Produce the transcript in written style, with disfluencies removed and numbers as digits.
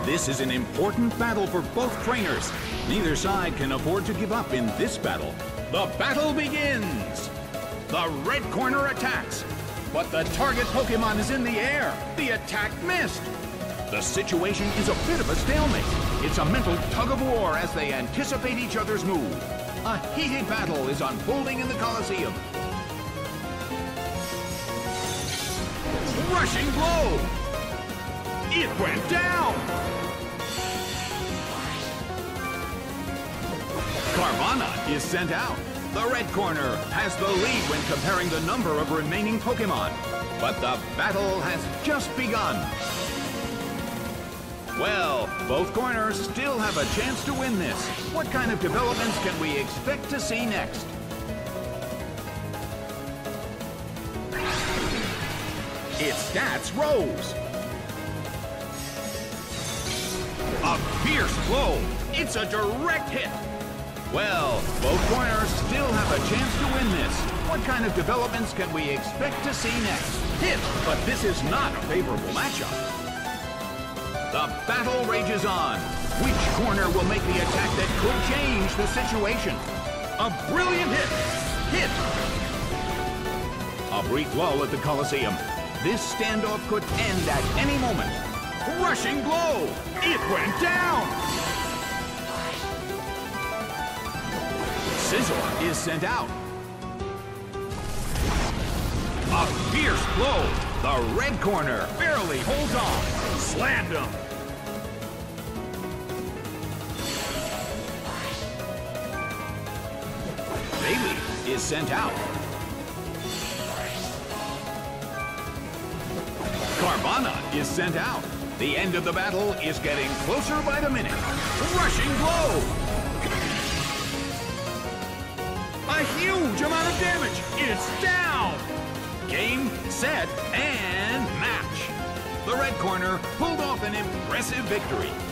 This is an important battle for both trainers. Neither side can afford to give up in this battle. The battle begins! The red corner attacks, but the target Pokemon is in the air. The attack missed. The situation is a bit of a stalemate. It's a mental tug-of-war as they anticipate each other's move. A heated battle is unfolding in the Colosseum. Rushing blow! It went down! Carvanha is sent out. The red corner has the lead when comparing the number of remaining Pokemon. But the battle has just begun. Well, both corners still have a chance to win this. What kind of developments can we expect to see next? Its stats rose. A fierce blow. It's a direct hit. Well, both corners still have a chance to win this. What kind of developments can we expect to see next? Hit, but this is not a favorable matchup. The battle rages on. Which corner will make the attack that could change the situation? A brilliant hit. Hit. A brief lull at the Colosseum. This standoff could end at any moment. Rushing blow. It went down. Scizor is sent out. A fierce blow. The red corner barely holds on. Slammed him. Bayleef is sent out. Carvanha is sent out. The end of the battle is getting closer by the minute. Rushing blow. A huge amount of damage. It's down. Game, set, and match. The red corner pulled off an impressive victory.